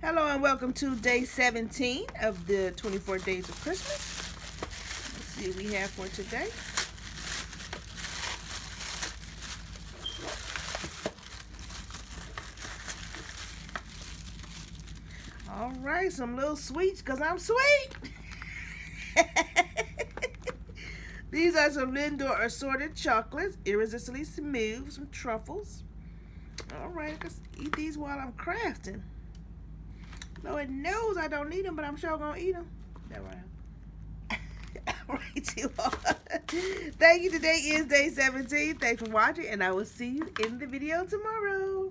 Hello and welcome to day 17 of the 24 days of Christmas. Let's see what we have for today. All right, some little sweets because I'm sweet. These are some Lindor assorted chocolates, irresistibly smooth, some truffles. All right, let's eat these while I'm crafting. Lord knows I don't need them, but I'm sure gonna eat them. That right. All right, you all. Thank you. Today is day 17. Thanks for watching, and I will see you in the video tomorrow.